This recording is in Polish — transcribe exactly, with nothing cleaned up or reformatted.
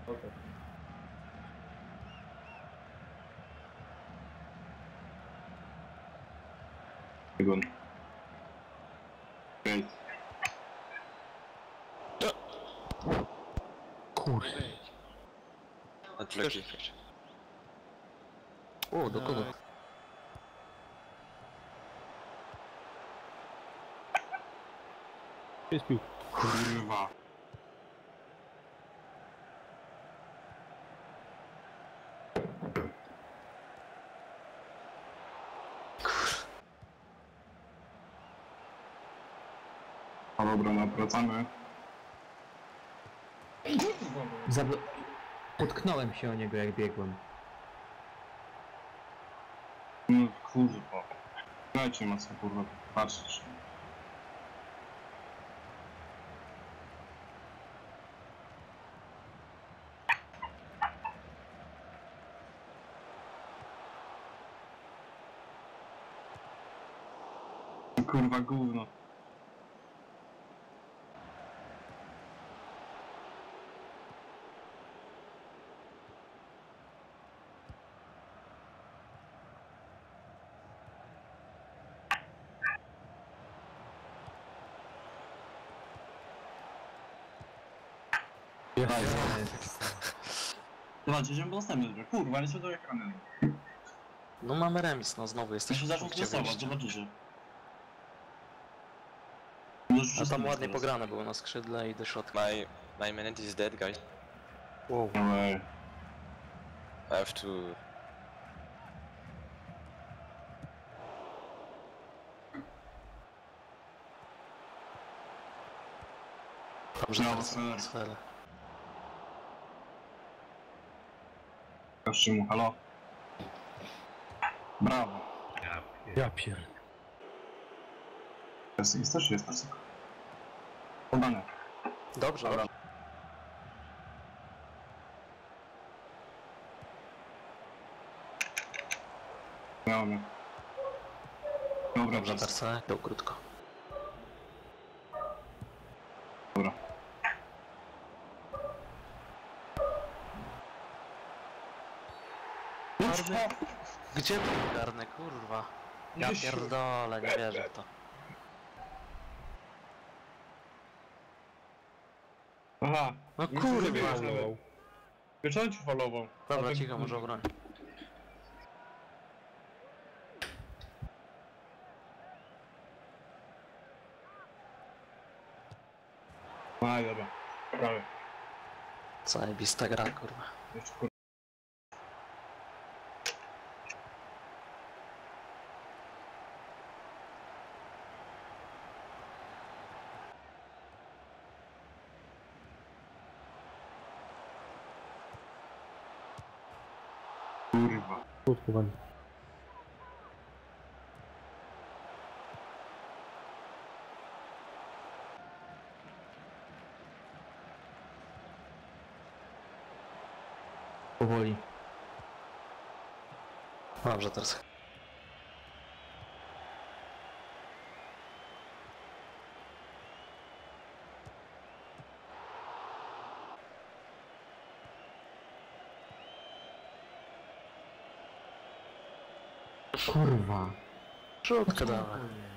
Okej. Biegun. Great. Kurde. Odleci. O, do kogo? Jest pił. Kurwa. A dobra, no wracamy. Zablo... Potknąłem się o niego jak biegłem. No kurwa. Dajcie ma co kurwa patrzeć. Kurwa gówno. Dobra, jedziemy po następny drogę. Kurwa, nie się do ekranu. No mamy remis, no znowu Ja jesteśmy się w zaczął punkcie stresować, wyjścia. zobaczycie. A tam ładnie pograne było na skrzydle i do środka. My my minute is dead, guys. Wow. Ale... I have to. Dobrze, Brawo, teraz Seller. Seller. Każcie mu, halo. Brawo. Ja pier... Jest, jest też, jest też. Podane. Dobrze, Dobra. dobrze. Miałem mnie. Dobra, Dobrze, dobrze. Terce, dał krótko. Dobra. Karny? Gdzie był karny, kurwa? Ja Gdzieś- pierdolę, nie wierzę w to. Aha. No Już kurwa. nie wiesz nawet. Wieczorem ci falował. Dobra, A to- cicho, może obroń. A, dobra. Prawie. Zajebista gra, kurwa. Jeszcze kur... Kurwa. Krótkowany. Powoli. Dobrze, teraz. Kurwa. Szutkę dawaj.